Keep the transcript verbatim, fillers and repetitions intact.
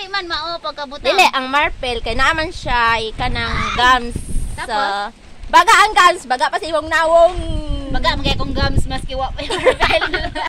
dili man mao pagkabutang. Dili, ang marpel kay naman siya ikanang gums sa Tapos? baga ang gums, baga pa sa imong nawong. Baga magay kong gums maski wa pa yung marpel.